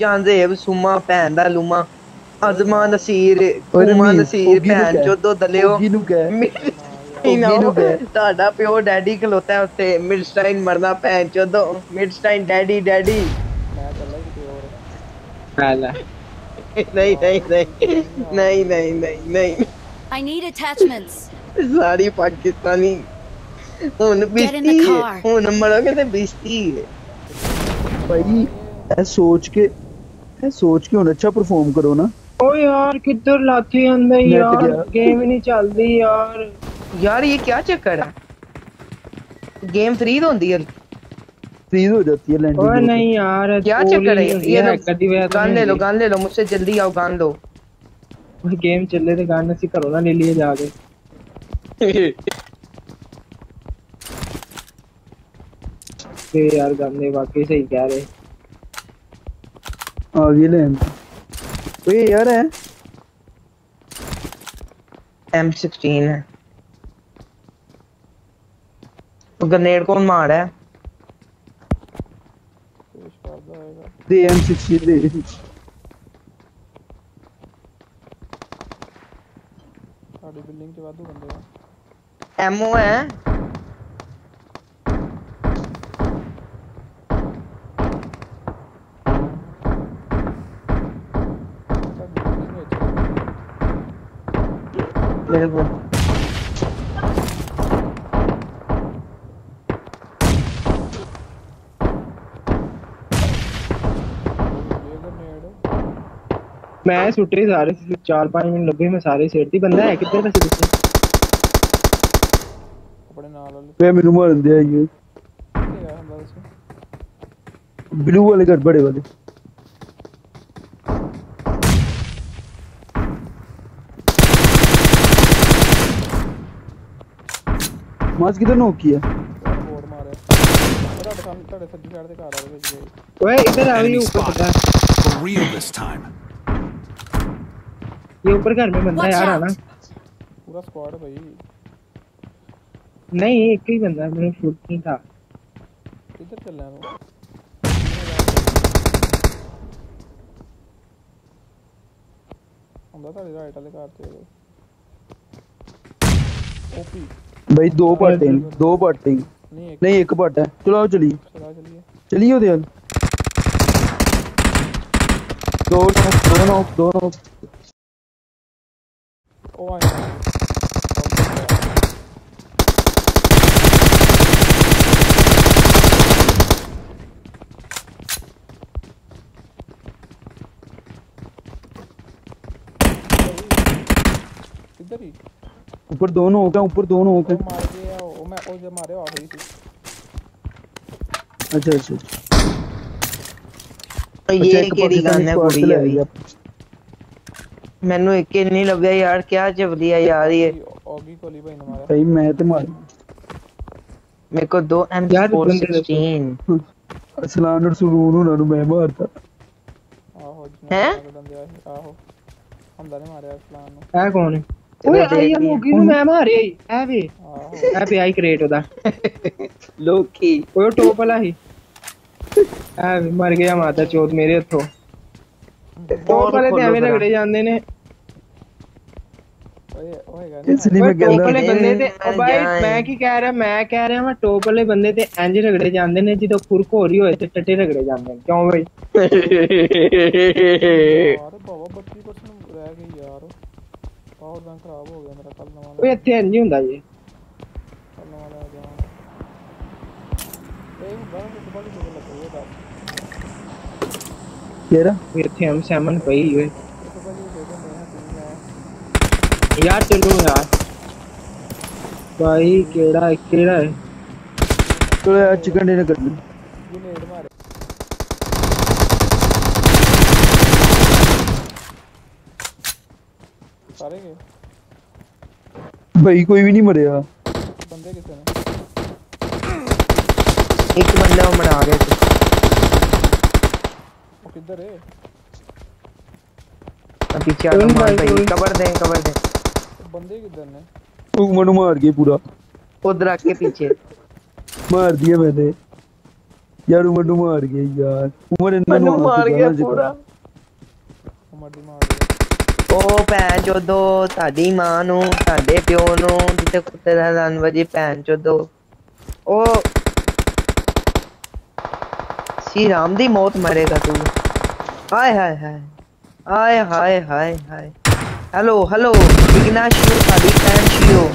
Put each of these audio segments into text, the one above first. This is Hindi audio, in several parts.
जानजेब सुमा भैन दा लुमा अजमा नसीर कुमा नसीर भैन चोदो दलियो ਤੁਹਾਡਾ ਪਿਓ ਡੈਡੀ ਖਲੋਤਾ ਉੱਤੇ ਮਿਡਸਟਾਈਨ ਮਰਨਾ ਭੈਨ ਚੋਦੋ ਮਿਡਸਟਾਈਨ ਡੈਡੀ ਡੈਡੀ ਮੈਂ ਚੱਲਾ ਕਿਤੇ ਹੋਰ नहीं नहीं नहीं नहीं नहीं नहीं नहीं I need attachments. सारी पाकिस्तानी हुन बिस्ती हुन मरोगे ते बिस्ती भाई ऐ सोच के हुन अच्छा परफॉर्म करो ना। ओ यार किधर लाती अंदर यार गेम ही नहीं चलती यार। यार ये क्या चक्कर है गेम फ्रीज होती है फ्रीज हो जाती है लैंडिंग। ओए नहीं यार क्या चक्कर है ये गन ले लो मुझसे जल्दी आओ गन लो गेम चल रहे थे गन ऐसी करो ना ले लिए जाके यार गन ने वाकई सही कह रहे आगे ले ओए यार है M16 है तो ग्रेनेड कौन मार है दे M16 दे साडी बिल्डिंग के वादू बंदे हैं एमओ है बिल्कुल मैं सुट रही सारे 4-5 मिनट लगे मैं सारे सेट दी बंदा है किधर वैसे दिखे अपने नाल वाले पे मेनू मार दे ये यार हम बस ब्लू वाले घर बड़े वाले मास किधर नॉक किया बोर्ड मारे तेरे सज्जी साइड से कार आ रहे थे ओए इधर आ रही ऊपर पता for real this time ये ऊपर घर में बंदा यार आना पूरा स्क्वाड भाई नहीं एक ही बंदा मेरे शूट नहीं था किधर चल रहा है वो हम बता राइट वाले कार से ओपी भाई दो पार्ट नहीं एक पार्ट है चलो चलिए चलिए उधर दोनों ओ आए किधर ही ऊपर दोनों हो गए मार दिया वो मैं ओ जो मारे आ गई थी अच्छा ये केड़ी गन है पूरी है मैंने एक नहीं लगा यार क्या चवली है यार ये ओगी कोली भाई ने मारा भाई मैं तो मार मेरे को 2 M416 असलान और सुरूर उन्होंने मैं मारता आहो हैं आहो हम दाने मारे असलान है कौन है ओए आई हम ओगी नु मैं मारे है वे है पे आई क्रिएट होदा लोकी ओए टॉप वाला ही है मर गया माता चोद मेरे हथों टॉप वाले ते एवें रगड़े जांदे ने इसलिए मैं टॉप वाले बंदे ते ओ भाई मैं की कह रहा मैं मैं टॉप वाले बंदे ते इंज रगड़े जांदे ने जिदो खुरक हो रही होए ते टट्टे रगड़े जांदे ने क्यों भाई यार बाबा 32% रह गई यार पावर बैंक खराब हो गया मेरा कल नवा ओए इथे इंज ही हुंदा जी कल नवा ले गया ए बाहर से बड़ी लोग लगेगा केरा इथे हम सैमन पई हुए यार चलो यार भाई केड़ा है चलो यार चिकन डिनर कर ले ये नेड मारे सारे के भाई कोई भी नहीं मरे यार बंदे किसे ने एक बंदा मरा गया वो किधर है पीछे आ भाई कवर दे बंदे किधर ने तू मनु मार गया पूरा उधर आके पीछे मार दिया मैंने यार उमर नु मार गया यार उमर इन्ना मनु नु मार गया पूरा। उमर दी मार दिया। ओ भैन चोदो ताड़ी मां नु ताड़े प्यो नु जिते कुत्ते दा रन वजी भैन चोदो। ओ श्री राम दी मौत मरेगा तू। हाय हाय हाय हाय हाय हाय हाय। हेलो हेलो इग्नाशियो ताड़ी भैन शियो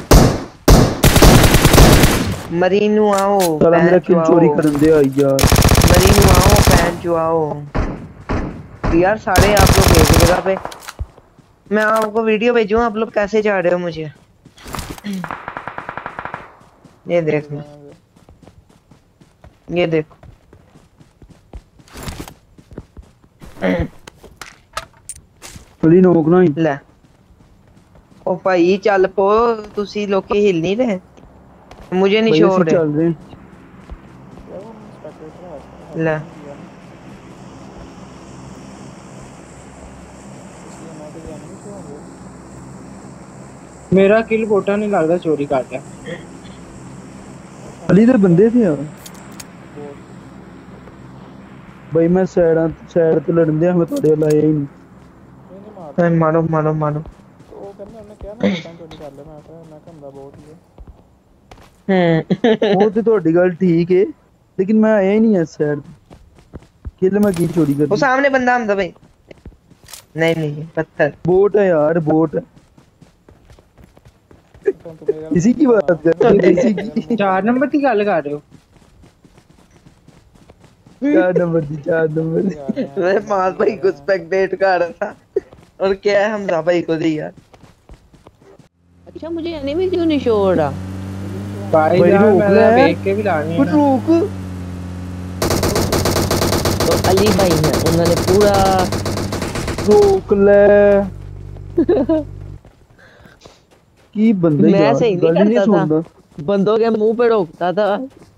मरीनू आओ साला मेरा भैन किल चो चोरी आओ करन दे यार मरीनू आओ भैन चो आओ। यार सारे आप लोग एक जगह पे मैं आपको वीडियो भेजूं आप लोग कैसे जा रहे हो मुझे ये देख लो ये देखो अली नोकना ही ले ओ भाई चल पो तुसी लोकी हिल नहीं रहे मुझे नहीं भाई छोड़ ऐसे रहे चल रहे हैं यार वो स्पेक्टेटर है ले इसलिए मैं तो जाने नहीं होंगे। मेरा किल बोटा नहीं लगता चोरी कर गया। अली दे बंदे थे यार भाई मैं साइड तो लड़न दिया मैं थोड़े लाया ही नहीं नहीं मारता। मारो मारो मारो तो वो कहने हमने क्या ना बोलता चोरी कर ले मैं कहंदा बहुत ही है। वो तो थोड़ी गल ठीक है लेकिन मैं आया ही नहीं है साइड किल मैं की चोरी कर वो सामने बंदा हम भाई नहीं नहीं पत्थर बोट है यार बोट है तो मेरा इसी की बात कर रहे हो इसी की 4 नंबर की गल कर रहे हो। 4 नंबर दी 4 नंबर दी मैं माल भाई को स्पेक्टेट कर रहा था और क्या है हमजा भाई को दी यार। अच्छा मुझे एनिमी क्यों नहीं शो हो रहा भाई भाई यार रोक मैं ले। देख के भी लानी है कुछ रुक तो अली भाई है उन्होंने पूरा रोक ले की बंदे मैं यार सही नहीं गल ही नहीं करता था सुनता बंदों के मुंह पे रोकता था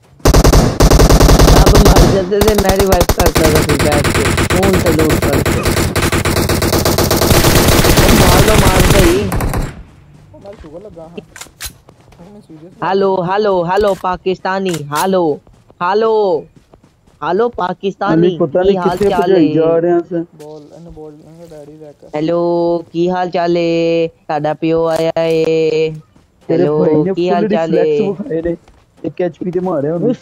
अब मर जाते थे मैं रिवाइव करता था फिर बैठ के फोन से लूट करके मार भाई मैं शुगर लगा हां मैं serious hello hello hello Pakistani hello hello hello Pakistani Ali पता की नहीं हाल कितने चाल भजाई है जा रहे हैं से बोल इन्हें डैडी देख हेलो की हाल चाल है साडा पियो आया है तेरे हेलो भाई ने की फुल हाल चाल है रिफ्लेक्स दिखाए ने एक एचपी ते मारे उन्हें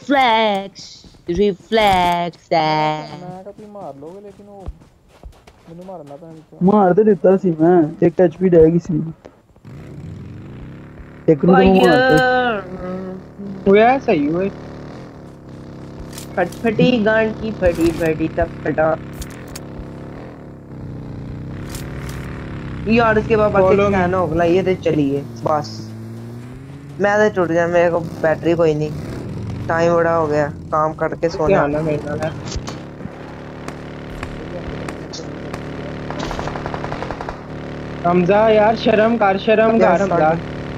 रिफ्लेक्स मैं कभी मार लोगे लेकिन वो मैंने मारना पैना विचों मार दे देता सी मैं एक एचपी रहेगी सी एक नु तो मारता हुआ सही हुए। फटफटी गांड की फटी फटी तब फटा यार इसके बाद बाकी स्कैन हो गया ये तो चलिए बस मैं तो टूट गया मेरे को बैटरी कोई नहीं टाइम बड़ा हो गया काम करके सोना ध्यान ना मेरे नाल हमजा यार शर्म कर हमजा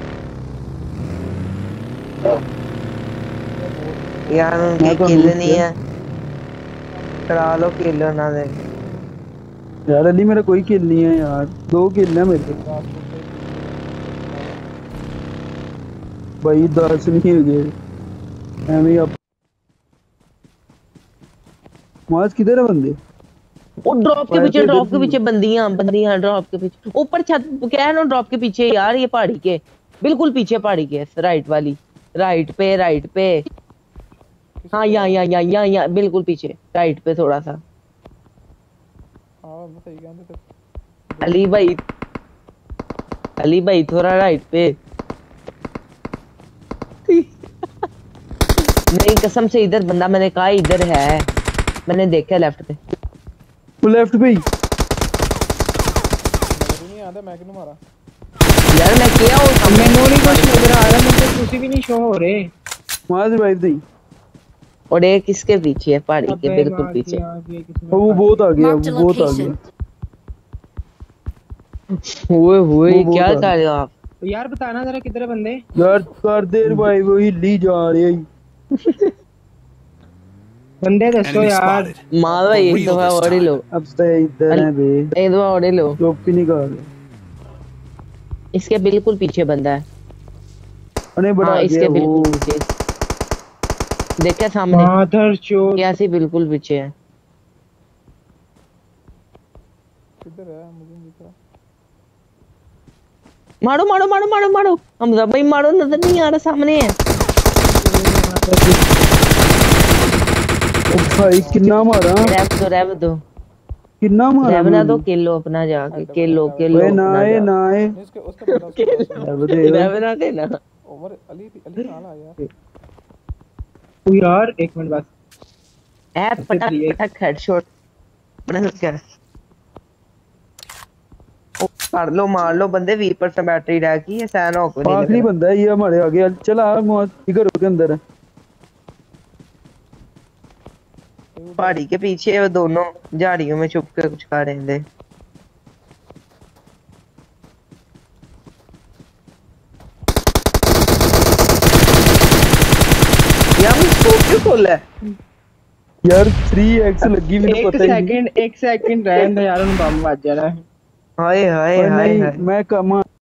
यार उनकी किल नहीं है करा लो किल ना दे यार अली मेरा कोई किल नहीं है यार 2 किल है मेरे भाई 10 नहीं हो गए एम ही अब माज किधर है बंदे वो ड्रॉप के पीछे बंदियां ड्रॉप के पीछे ऊपर छत क्या है ना ड्रॉप के पीछे यार ये पहाड़ी के बिल्कुल पीछे पहाड़ी के राइट वाली राइट पे हाँ यहाँ बिल्कुल पीछे राइट पे थोड़ा सा हां मैं सही कहंदे ते अली भाई थोड़ा राइट पे नहीं कसम से इधर बंदा मैंने कहा इधर है मैंने देखा लेफ्ट पे वो लेफ्ट पे ही नहीं आंदा मैं किनु मारा यार मैं क्या हूं मैनू नहीं कुछ नजर आ रहा मुझे कुछ भी नहीं शो हो रहे माज रिवाइव दे और एक किसके पीछे है पहाड़ी के अबे बिल्कुल मार पीछे दिया, वो बहुत आ गया Marked a वो बहुत आ location. गया हुए वो क्या बहुत कर रहे हो आप तो यार बताना जरा किधर है बंदे। यार कर दे रिवाइव वो हिली जा रही है बंदे दसो Enemy यार spotted. मारो एक Real दफा this और ही time. लो अब तो इधर है बे एक दफा और ही लो चुप ही नहीं कर रहे इसके बिल्कुल पीछे बंदा है अरे बड़ा हाँ आ इसके गया बिल्कुल वो पीछे देखा सामने माधर चोद कैसी बिल्कुल पीछे है। किधर है मुझे नहीं दिख रहा। मारो मारो मारो मारो मारो हमजा भाई मारो, नजर नहीं आ रहा सामने है। ओ भाई किन्ना मारा, रेव दो किन्ना मारा रेवना दो, मैं। किलो अपना जाके, किलो हेड किलो ओए ना अपना ए जा। ना ए नहीं उसके बंदा उसके अब दे रेवना देना उमर अली अली कहाँ ला यार। ओ यार एक मिनट बस। है पटक पटक हेडशॉट बना क्या। ओ कर लो मार लो बंदे, 20% बैटरी रह गई है, सैन हो को नहीं लग आखिरी रहा। बंदा है ये हमारे आगे, चला इधर के अंदर है। पहाड़ी के पीछे वो दोनों झाड़ियों में छुप के कुछ खा रहे थे। यार मैं स्कोप क्यों खोला है? यार 3x लगी मैंने पता ही नहीं। एक सेकंड रहने दे यार, उन बम बज जाना है। हाय हाय और हाय नहीं हाय। मैं कमा